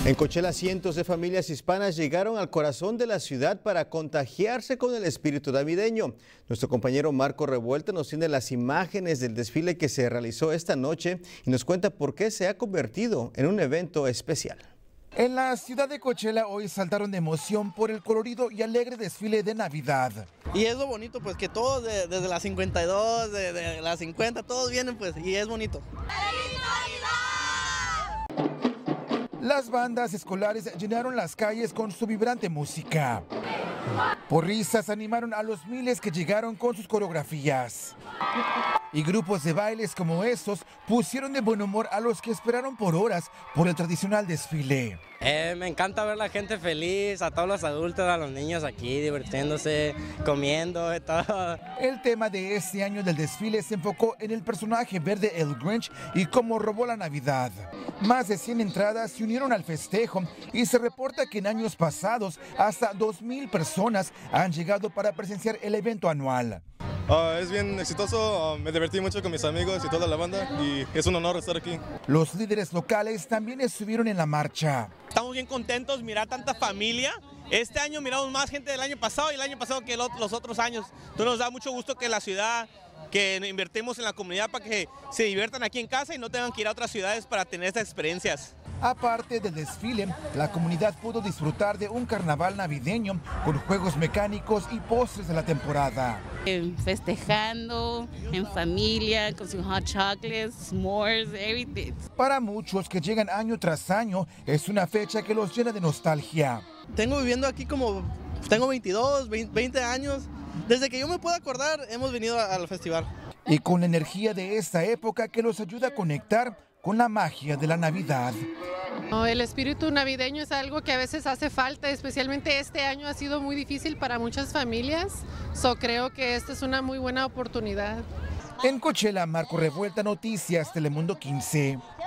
En Coachella, cientos de familias hispanas llegaron al corazón de la ciudad para contagiarse con el espíritu navideño. Nuestro compañero Marco Revuelta nos tiene las imágenes del desfile que se realizó esta noche y nos cuenta por qué se ha convertido en un evento especial. En la ciudad de Coachella hoy saltaron de emoción por el colorido y alegre desfile de Navidad. Y es lo bonito, pues que todos desde las 52, de las 50, todos vienen pues y es bonito. Las bandas escolares llenaron las calles con su vibrante música. Porristas animaron a los miles que llegaron con sus coreografías. Y grupos de bailes como estos pusieron de buen humor a los que esperaron por horas por el tradicional desfile. Me encanta ver a la gente feliz, a todos los adultos, a los niños aquí divirtiéndose, comiendo y todo. El tema de este año del desfile se enfocó en el personaje verde El Grinch y cómo robó la Navidad. Más de 100 entradas se unieron al festejo y se reporta que en años pasados hasta 2,000 personas han llegado para presenciar el evento anual. Es bien exitoso, me divertí mucho con mis amigos y toda la banda y es un honor estar aquí. Los líderes locales también estuvieron en la marcha. Estamos bien contentos, mirar tanta familia. Este año miramos más gente del año pasado y el año pasado que los otros años. Entonces nos da mucho gusto que la ciudad, que invertimos en la comunidad para que se diviertan aquí en casa y no tengan que ir a otras ciudades para tener estas experiencias. Aparte del desfile, la comunidad pudo disfrutar de un carnaval navideño con juegos mecánicos y postres de la temporada. Festejando en familia, con sus hot chocolates, s'mores, everything. Para muchos que llegan año tras año, es una fecha que los llena de nostalgia. Tengo viviendo aquí tengo 22, 20 años. Desde que yo me puedo acordar, hemos venido al festival. Y con la energía de esta época que los ayuda a conectar con la magia de la Navidad. El espíritu navideño es algo que a veces hace falta, especialmente este año ha sido muy difícil para muchas familias. Creo que esta es una muy buena oportunidad. En Coachella, Marco Revuelta, Noticias Telemundo 15.